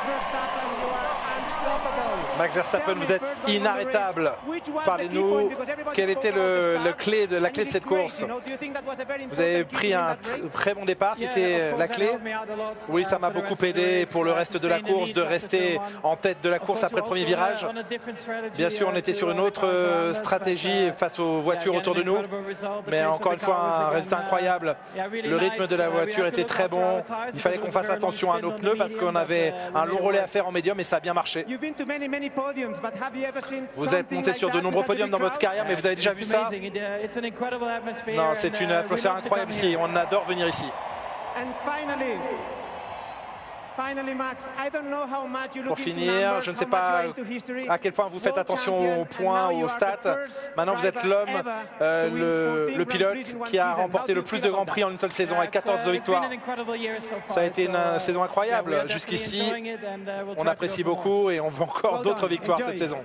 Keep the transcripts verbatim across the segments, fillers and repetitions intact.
Max Verstappen, vous êtes inarrêtable. Parlez-nous, quelle était le, le clé de, la clé de cette course? Vous avez pris un très bon départ, c'était la clé? Oui, ça m'a beaucoup aidé pour le reste de la course, de rester en tête de la course après le premier virage. Bien sûr, on était sur une autre stratégie face aux voitures autour de nous, mais encore une fois, un résultat incroyable. Le rythme de la voiture était très bon. Il fallait qu'on fasse attention à nos pneus parce qu'on avait un long relais à faire en médium et ça a bien marché. Vous êtes monté sur de nombreux podiums dans votre carrière, mais vous avez déjà vu ça? Non, c'est une atmosphère incroyable ici. On adore venir ici. Pour finir, je ne sais pas à quel point vous faites attention aux points, aux stats. Maintenant, vous êtes l'homme, euh, le, le pilote qui a remporté le plus de Grands Prix en une seule saison avec quatorze victoires. Ça a été une saison incroyable. Jusqu'ici, on apprécie beaucoup et on veut encore d'autres victoires cette saison.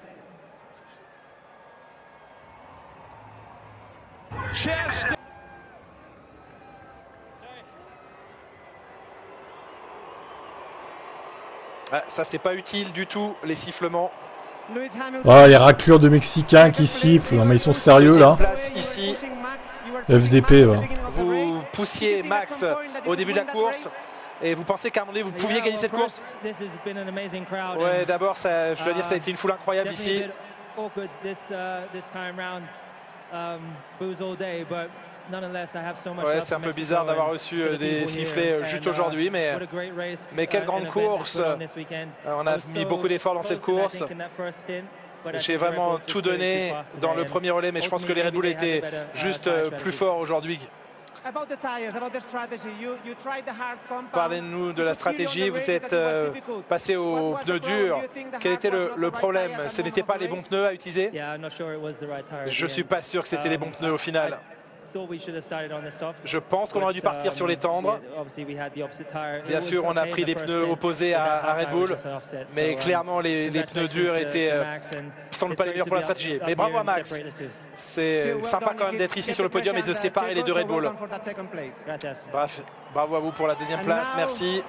Ah, ça, c'est pas utile du tout, les sifflements. Ah, les raclures de Mexicains qui sifflent. Non, mais ils sont sérieux, là. Ici. F D P, va. Vous poussiez Max au début de la course. Et vous pensez qu'à un moment donné, vous pouviez gagner cette course? Ouais, d'abord, je dois dire, ça a été une foule incroyable ici. Ouais, c'est un peu bizarre d'avoir reçu des sifflets juste aujourd'hui, mais, mais quelle grande course. On a mis beaucoup d'efforts dans cette course. J'ai vraiment tout donné dans le premier relais, mais je pense que les Red Bull étaient juste plus forts aujourd'hui. Parlez-nous de la stratégie, vous êtes euh, passé aux pneus durs. Quel était le, le problème? Ce n'étaient pas les bons pneus à utiliser? Je ne suis pas sûr que c'était les bons pneus au final. Je pense qu'on aurait dû partir sur les tendres. Bien sûr, on a pris des pneus opposés à, à Red Bull, mais clairement, les, les pneus durs étaient euh, semblent pas les meilleurs pour la stratégie. Mais bravo à Max. C'est sympa quand même d'être ici sur le podium et de séparer les deux Red Bull. Bref, bravo à vous pour la deuxième place. Merci.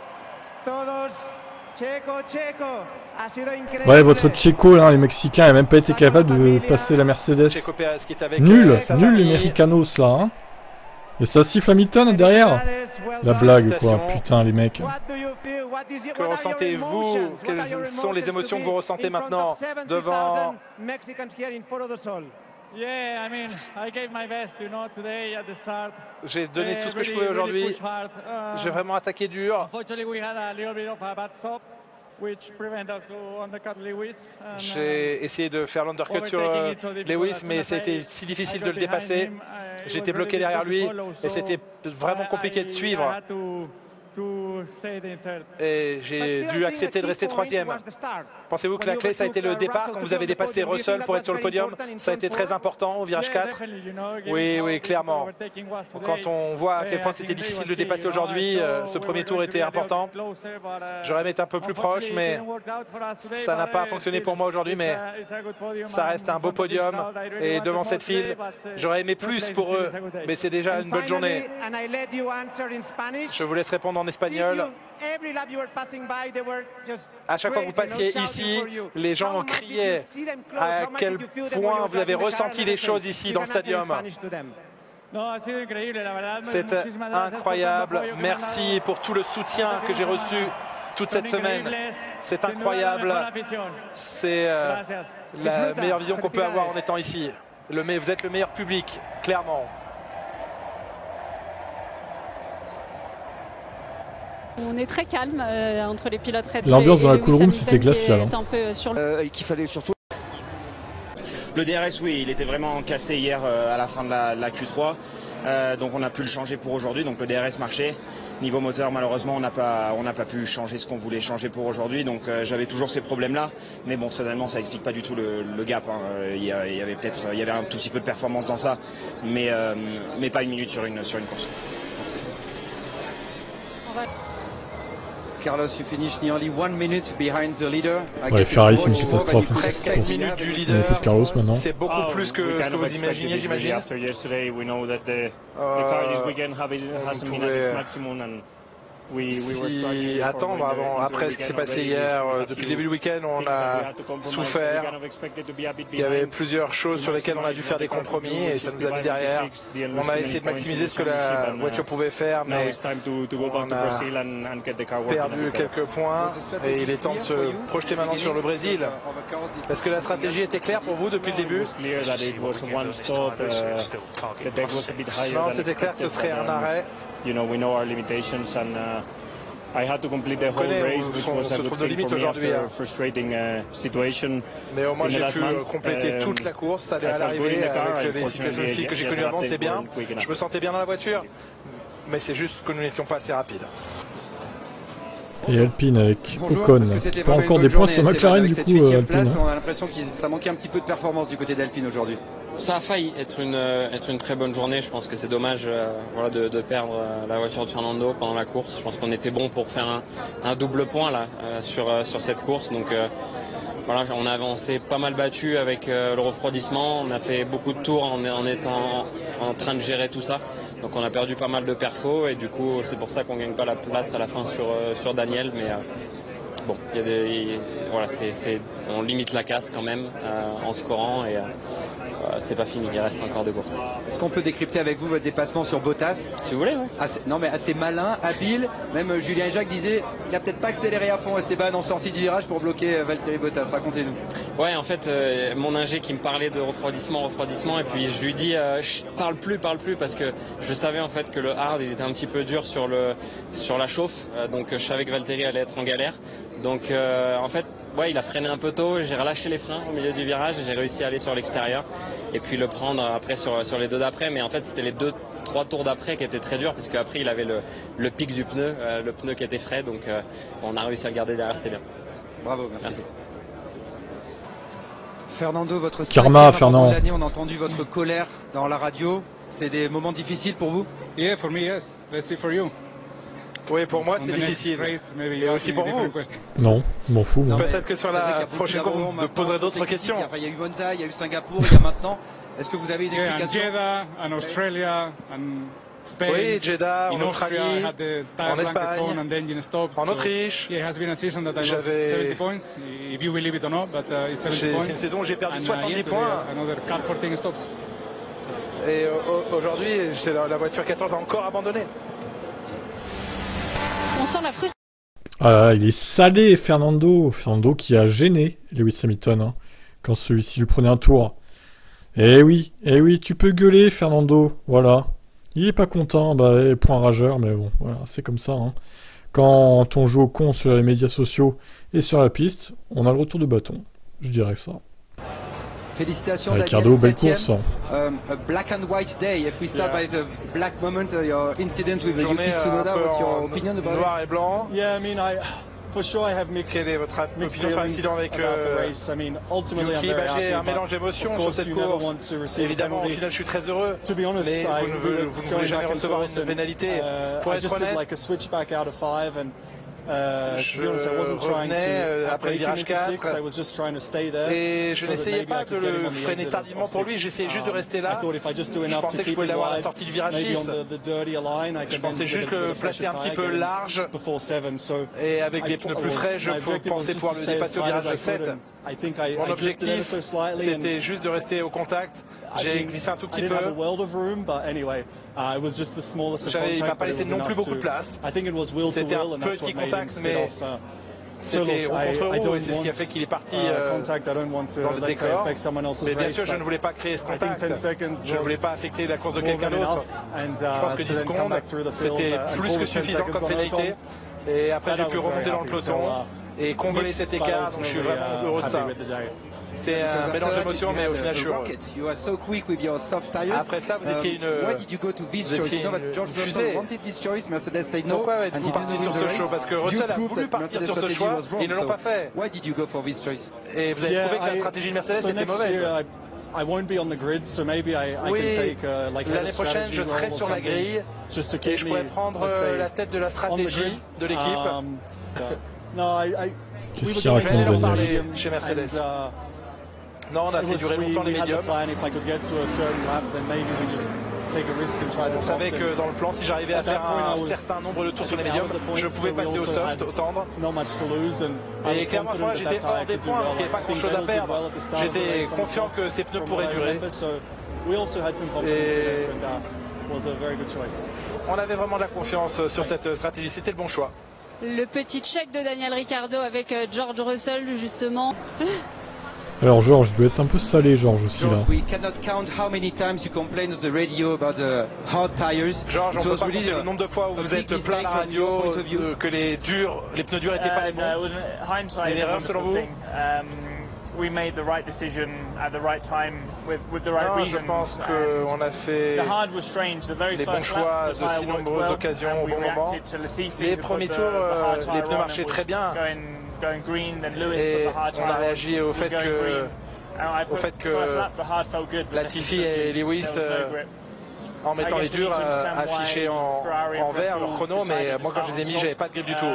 Ouais, votre Checo, là, les Mexicains, n'ont même pas été capables de passer la Mercedes. Nul, nul les Mexicanos, là. Hein. Et ça siffle Hamilton derrière. La blague, quoi. Putain, les mecs. Que ressentez-vous? Quelles sont les émotions que vous ressentez maintenant devant... J'ai donné tout ce que je pouvais aujourd'hui. J'ai vraiment attaqué dur. J'ai essayé de faire l'undercut sur euh, Lewis, mais c'était si difficile de le dépasser. J'étais bloqué derrière lui et c'était vraiment compliqué de suivre. Et j'ai dû accepter de rester troisième. Pensez-vous que la clé, ça a été le départ quand vous avez dépassé Russell pour être sur le podium? Ça a été très important au virage quatre. Oui, oui, clairement. Quand on voit à quel point c'était difficile de dépasser aujourd'hui, euh, ce premier tour était important. J'aurais aimé être un peu plus proche, mais ça n'a pas fonctionné pour moi aujourd'hui. Mais ça reste un beau podium. Et devant cette file, j'aurais aimé plus pour eux. Mais c'est déjà une bonne journée. Je vous laisse répondre en espagnol. À chaque fois que vous passiez ici, les gens criaient à quel point vous avez ressenti les choses ici dans le stadium. C'est incroyable. Merci pour tout le soutien que j'ai reçu toute cette semaine. C'est incroyable. C'est euh, la meilleure vision qu'on peut avoir en étant ici. Le, vous êtes le meilleur public, clairement. On est très calme euh, entre les pilotes Red Bull. L'ambiance dans la cool room, c'était glacial. Hein. Un peu sur le... euh, qu'il fallait surtout. Le D R S, oui, il était vraiment cassé hier euh, à la fin de la, la Q trois. Euh, donc on a pu le changer pour aujourd'hui. Donc le D R S marchait. Niveau moteur, malheureusement, on n'a pas, on n'a pas pu changer ce qu'on voulait changer pour aujourd'hui. Donc euh, j'avais toujours ces problèmes-là. Mais bon, très honnêtement, ça explique pas du tout le, le gap. Hein. Il, y a, il y avait peut-être, il y avait un tout petit peu de performance dans ça, mais euh, mais pas une minute sur une sur une course. Merci. On va... Carlos, you finished nearly one minute behind the leader. Ouais, Ferrari, c'est une catastrophe. cinq minutes du leader. C'est beaucoup plus que ce que vous imaginez, j'imagine. si attendre avant, après ce qui s'est passé hier, euh, depuis le début du week-end, on a souffert. Il y avait plusieurs choses sur lesquelles on a dû faire des compromis et ça nous a mis derrière. On a essayé de maximiser ce que la voiture pouvait faire, mais on a perdu quelques points et il est temps de se projeter maintenant sur le Brésil. Est-ce que la stratégie était claire pour vous depuis le début? Non, c'était clair que ce serait un arrêt. You know, we know our limitations and uh, I had to complete the whole race, which was a good thing for me after a frustrating uh, situation. Mais au moins j'ai pu compléter toute la course, ça allait à l'arrivée avec les situations difficiles que j'ai connues avant, c'est bien. Je me sentais bien dans la voiture, mais c'est juste que nous n'étions pas assez rapides. Et Alpine avec Ocon, qui prend encore des points sur McLaren du coup. Euh, Alpine. On a l'impression que ça manquait un petit peu de performance du côté d'Alpine aujourd'hui. Ça a failli être une, être une très bonne journée. Je pense que c'est dommage euh, voilà, de, de perdre la voiture de Fernando pendant la course. Je pense qu'on était bon pour faire un, un double point là, euh, sur, euh, sur cette course. Donc euh, voilà, on a avancé pas mal battu avec euh, le refroidissement. On a fait beaucoup de tours en, en étant en, en train de gérer tout ça. Donc on a perdu pas mal de perfos et du coup c'est pour ça qu'on gagne pas la place à la fin sur, euh, sur Daniel. Mais euh, bon, il y a des, il, voilà, c'est, c'est, on limite la casse quand même euh, en scorant et euh, c'est pas fini, il reste encore deux courses. Est-ce qu'on peut décrypter avec vous votre dépassement sur Bottas? Si vous voulez, oui. Assez, non mais assez malin, habile. Même euh, Julien Jacques disait qu'il a peut-être pas accéléré à fond Esteban en sortie du virage pour bloquer euh, Valtteri Bottas. Racontez-nous. Ouais, en fait, euh, mon ingé qui me parlait de refroidissement, refroidissement, et puis je lui dis euh, parle plus, parle plus, parce que je savais en fait que le hard il était un petit peu dur sur le sur la chauffe, euh, donc je savais que Valtteri allait être en galère. Donc euh, en fait, ouais, il a freiné un peu tôt, j'ai relâché les freins au milieu du virage et j'ai réussi à aller sur l'extérieur et puis le prendre après sur, sur les deux d'après. Mais en fait, c'était les deux, trois tours d'après qui étaient très durs parce qu'après, il avait le, le pic du pneu, euh, le pneu qui était frais. Donc euh, on a réussi à le garder derrière, c'était bien. Bravo, merci. merci. Fernando, votre Karma, Fernand. L'année, on a entendu votre colère dans la radio. C'est des moments difficiles pour vous? Yeah, for me, yes. Let's see for you. Oui, pour moi c'est difficile. Et aussi pour vous. Non, je m'en fous. Peut-être que sur la prochaine course, vous me poserez d'autres questions. Il y a eu Monza, il y a eu Singapour, il y a maintenant. Est-ce que vous avez une explication? Jeddah, en Australie, en Spain. Oui, Jeddah, en Australie, en Espagne, en Autriche. J'avais. C'est une saison où j'ai perdu soixante-dix points. Et aujourd'hui, la voiture quatorze a encore abandonné. On sent la frustration. Ah, il est salé, Fernando. Fernando qui a gêné Lewis Hamilton hein, quand celui-ci lui prenait un tour. Eh oui, eh oui, tu peux gueuler, Fernando. Voilà. Il est pas content, bah, point rageur, mais bon, voilà, c'est comme ça. Hein. Quand on joue au con sur les médias sociaux et sur la piste, on a le retour de bâton. Je dirais ça. Félicitations, Ricardo, belle course. Um, a black and white day. If we start yeah. by the black moment, uh, your incident with Yuki Tsunoda, what's your opinion about noir et blanc. Yeah, I mean, I for sure I have mixed. Quelle est votre opinion sur l'incident avec euh, I mean, ultimately Yuki? I'm very bah, J'ai happy, un mélange d'émotions sur cette course. Évidemment, au final, je suis très heureux. To be honest, mais vous ne, voulez, vous ne voulez jamais recevoir une pénalité. Uh, Pour I être just honnête, did like a switchback out of five and. Uh, je to be honest, I wasn't trying to euh, après le virage quatre six, I was just trying to stay there, et je so n'essayais pas de le freiner tardivement pour lui, j'essayais juste de rester là. Je pensais que je pouvais l'avoir à la sortie du virage six. Je pensais juste le placer un petit peu large et avec des pneus plus frais, je pensais pouvoir le dépasser au virage sept. Mon objectif, c'était juste de rester au contact. J'ai glissé un tout petit peu. Il ne m'a pas laissé non plus beaucoup de place. C'était un petit contact, mais c'était au contre-roue et c'est ce qui a fait qu'il est parti euh, dans le décor. Mais bien sûr, je ne voulais pas créer ce contact. Je ne voulais pas affecter la course de quelqu'un d'autre. Je pense que dix secondes, c'était plus que suffisant comme pénalité. Et après, j'ai pu remonter dans le peloton et combler cet écart. Donc, je suis vraiment heureux de ça. C'est un mélange d'émotions, mais au final, je suis heureux. Après ça, vous étiez une, vous étiez une fusée. Pourquoi êtes-vous parti sur ce choix? Parce que Russell a voulu partir sur ce choix et ils ne l'ont pas fait. Et vous avez prouvé que la stratégie de Mercedes était mauvaise. Oui, l'année prochaine, je serai sur la grille et je pourrais prendre la tête de la stratégie de l'équipe. Qu'est-ce qu'il raconte, Daniel? Chez Mercedes. Non, on a fait durer longtemps les médiums. On savait que dans le plan, si j'arrivais à faire un certain nombre de tours sur les médiums, je pouvais passer au soft, au tendre. Et clairement à ce moment-là, j'étais hors des points, donc il n'y avait pas grand-chose à perdre. J'étais confiant que ces pneus pourraient durer. Et on avait vraiment de la confiance sur cette stratégie, c'était le bon choix. Le petit check de Daniel Ricciardo avec George Russell justement. Alors George, il doit être un peu salé George aussi là. George, we cannot count how many times you complain on the radio about the hard tires. George, on peut pas compter le nombre de fois où vous êtes plein à la radio euh, que les durs, les pneus durs n'étaient pas les bons. C'est une erreur selon vous? We made the right decision at the right time with with the right non, reasons. Je pense qu'on a fait les bons choix à de si nombreuses occasions au bon moment. Les premiers tours, euh, les pneus marchaient très bien. Et on a réagi au fait que, au fait que Latifi et Lewis, euh, en mettant les durs, euh, affichaient en, en vert leur chrono, mais moi quand je les ai mis, j'avais pas de grip du tout.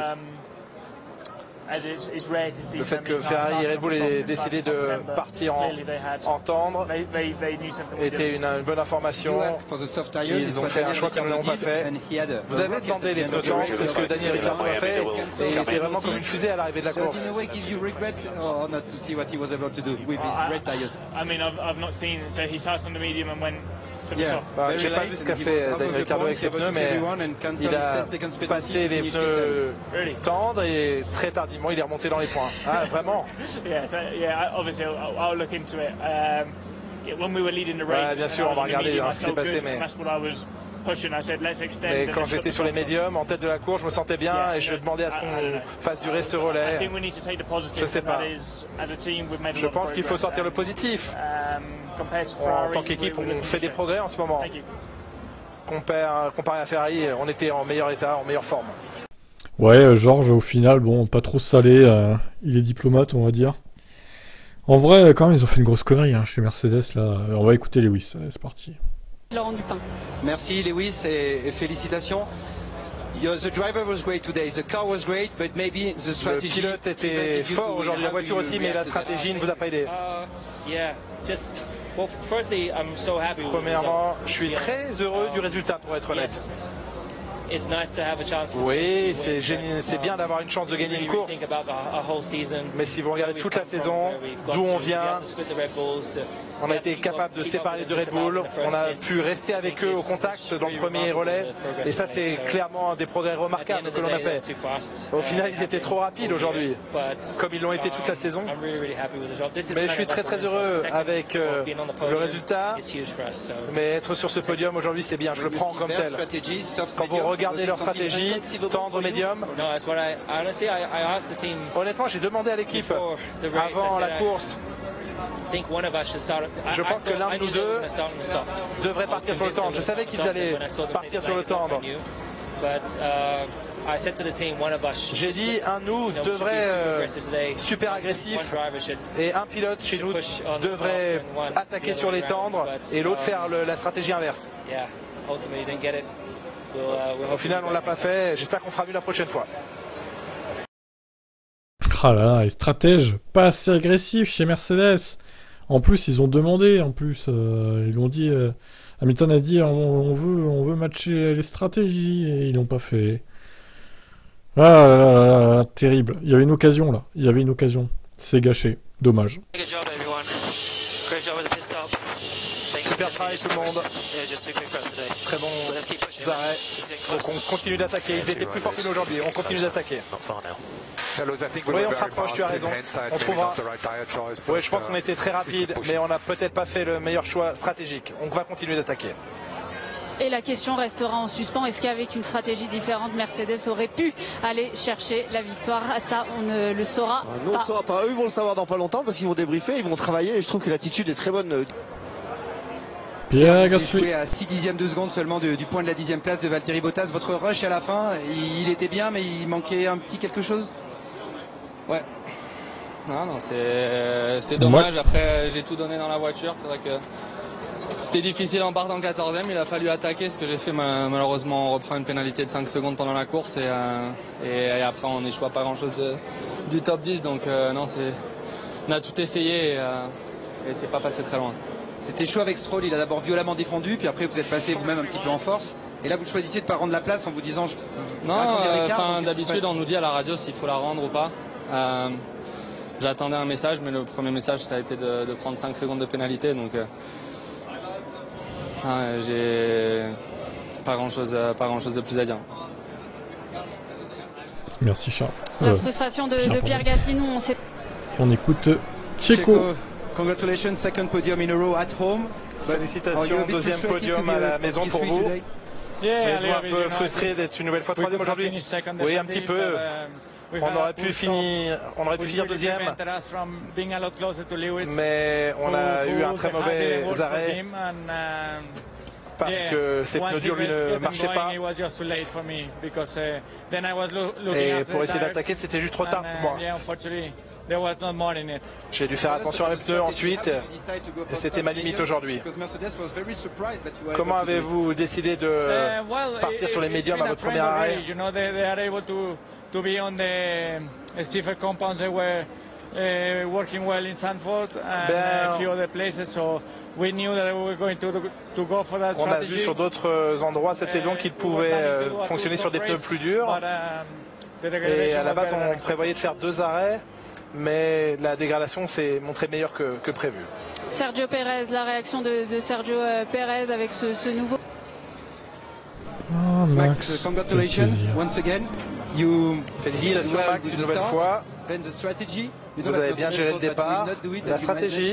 Le fait que Ferrari et Red Bull aient décidé de partir en, en tendre était une, une bonne information. Ils ont fait un choix qu'ils n'ont pas fait. Vous avez demandé les pneus tendres, c'est ce que Daniel Ricciardo a fait, et il était vraiment comme une fusée à l'arrivée de la course. Yeah. Bah, j'ai pas vu ce qu'a fait Daniel Ricciardo avec ses pneus, mais il a passé les pneus tendres et très tardivement il est remonté dans les points. Ah, vraiment? Ouais, bien sûr, on va regarder hein, ce qui s'est passé, mais... Mais quand j'étais sur les médiums, en tête de la course, je me sentais bien et je demandais à ce qu'on fasse durer ce relais. Je sais pas. Je pense qu'il faut sortir le positif. En tant qu'équipe, on fait des progrès en ce moment. Comparé à Ferrari, on était en meilleur état, en meilleure forme. Ouais, Georges, au final, bon, pas trop salé. Euh, il est diplomate, on va dire. En vrai, quand même, ils ont fait une grosse connerie hein, chez Mercedes. Là, on va écouter Lewis. Allez, c'est parti. Laurent Dupin. Merci Lewis et, et félicitations. Your, the driver was great today. The car was great, but maybe the strategy. Le pilote était fort aujourd'hui, la voiture aussi, mais la stratégie ne vous a pas aidé. Uh, yeah, just well, firstly, I'm so happy. Premièrement, je suis très heureux du résultat, pour être honnête. Yes. It's nice to have a chance to oui, c'est c'est bien d'avoir une chance de gagner une course. Mais si vous regardez toute la saison, d'où on vient, on a été capable de séparer les deux Red Bull. On a pu rester avec eux au contact dans le premier relais. Et ça, c'est clairement des progrès remarquables que l'on a fait. Au final, ils étaient trop rapides aujourd'hui, comme ils l'ont été toute la saison. Mais je suis très très heureux avec euh, le résultat. Mais être sur ce podium aujourd'hui, c'est bien. Je le prends comme tel. Quand vous regardez leur stratégie, tendre, médium. Honnêtement, j'ai demandé à l'équipe avant la course. Je pense que l'un de nous deux devrait partir sur le tendre. Je savais qu'ils allaient partir sur le tendre. J'ai dit, un de nous devrait euh, super agressif et un pilote chez nous devrait attaquer sur les tendres et l'autre faire le, la stratégie inverse. Au final, on ne l'a pas fait. J'espère qu'on fera mieux la prochaine fois. Ah là là, les stratèges pas assez agressifs chez Mercedes. En plus, ils ont demandé, en plus, euh, ils l'ont dit, euh, Hamilton a dit, on, on veut, on veut matcher les stratégies, et ils l'ont pas fait. Ah là là là là, terrible. Il y avait une occasion là, il y avait une occasion. C'est gâché, dommage. Super travail tout le monde. Très bon arrêt. Donc on continue d'attaquer. Ils étaient plus forts que nous aujourd'hui. On continue d'attaquer. Oui, on se rapproche, tu as raison. On trouvera. Oui, je pense qu'on était très rapide, mais on n'a peut-être pas fait le meilleur choix stratégique. On va continuer d'attaquer. Et la question restera en suspens. Est-ce qu'avec une stratégie différente, Mercedes aurait pu aller chercher la victoire? Ça, on ne le saura ah, non, pas. On ne saura pas. Eux, ils vont le savoir dans pas longtemps parce qu'ils vont débriefer, ils vont travailler. Et je trouve que l'attitude est très bonne. Pierre Gasly. Joué à six dixièmes de seconde seulement de, du point de la dixième place de Valtteri Bottas. Votre rush à la fin, il, il était bien, mais il manquait un petit quelque chose. Ouais. Non, non, c'est dommage. Après, j'ai tout donné dans la voiture. C'est vrai que c'était difficile en partant quatorzième. Il a fallu attaquer. Ce que j'ai fait, malheureusement, on reprend une pénalité de cinq secondes pendant la course. Et, euh, et, et après, on n'échoue pas grand-chose du top dix. Donc, euh, non, on a tout essayé et, euh, et c'est pas passé très loin. c'était chaud avec Stroll, il a d'abord violemment défendu, puis après vous êtes passé vous-même un petit peu en force. Et là vous choisissez de ne pas rendre la place en vous disant... Je, non, enfin euh, d'habitude on nous dit à la radio s'il faut la rendre ou pas. Euh, J'attendais un message, mais le premier message ça a été de, de prendre cinq secondes de pénalité. Donc euh, euh, j'ai pas grand-chose pas grand-chose de plus à dire. Merci Charles. La euh, frustration de, de Pierre Gasly, nous on sait... On écoute Checo. Congratulations, second podium in a row at home. Félicitations, deuxième podium à la maison pour vous. Êtes-vous un peu frustré d'être une nouvelle fois troisième aujourd'hui? Oui, un petit peu. On aurait pu finir, on aurait pu finir deuxième, mais on a eu un très mauvais arrêt parce que ses pneus durs lui ne marchaient pas. Et pour essayer d'attaquer, c'était juste trop tard pour moi. J'ai dû faire attention à mes pneus ensuite, et c'était ma limite aujourd'hui. Comment avez-vous décidé de partir sur les médiums à votre premier arrêt? To be on the stiffer compounds that were uh, working well in Sanford and a few other places, so we knew that we were going to to go for that strategy. On a vu sur d'autres endroits cette saison qu'ils pouvaient euh, fonctionner sur des pneus plus durs. Et à la base, on prévoyait de faire deux arrêts, mais la dégradation s'est montrée meilleure que, que prévu. Sergio Pérez, la réaction de, de Sergio Pérez avec ce, ce nouveau. Oh, Max, Max, congratulations once again. You Félicitations Max une nouvelle fois. Vous avez bien géré le départ. La stratégie,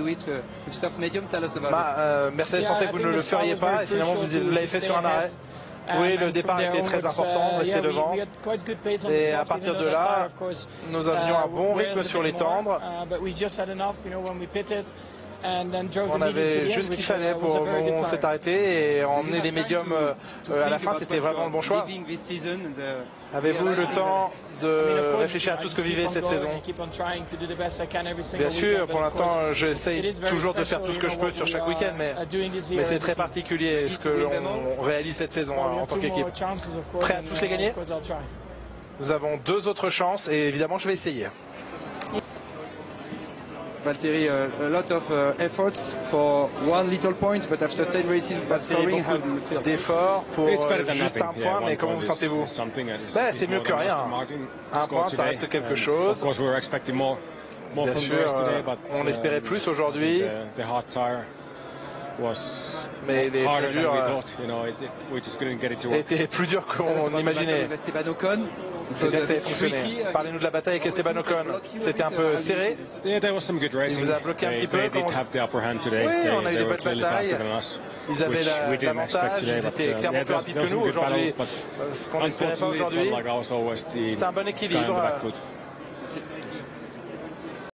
Ma, euh, Mercedes pensait que vous ne le feriez pas et finalement vous l'avez fait sur un arrêt. Oui, le départ était très important, rester devant. Et à partir de là, nous avions un bon rythme sur les tendres. On avait juste ce qu'il fallait pour on s'est arrêté et emmener les médiums euh, à la fin, c'était vraiment le bon choix. Avez-vous le temps de réfléchir à tout ce que vivait cette saison? Bien sûr, pour l'instant, j'essaye toujours de faire tout ce que je peux sur chaque week-end, mais, mais c'est très particulier ce que l'on réalise cette saison en tant qu'équipe. Prêt à tous les gagner? Nous avons deux autres chances et évidemment, je vais essayer. Valtteri, uh, a lot of uh, efforts for one little point, but after ten races without scoring, how do you feel? D'efforts pour euh, juste un point, mais comment vous sentez-vous? Ben, c'est mieux que rien. Un point, ça reste quelque chose. Bien sûr, euh, on espérait plus aujourd'hui. Mais les pneus durs euh, étaient plus durs qu'on imaginait. C'est bien que ça ait fonctionné. Parlez-nous de la bataille avec Esteban Ocon. C'était un peu serré. Il vous a bloqué un petit peu. Oui, on a eu des belles batailles. Ils avaient l'avantage. Ils étaient clairement plus rapides que nous aujourd'hui. Ce qu'on n'espérait pas aujourd'hui. C'était un bon équilibre.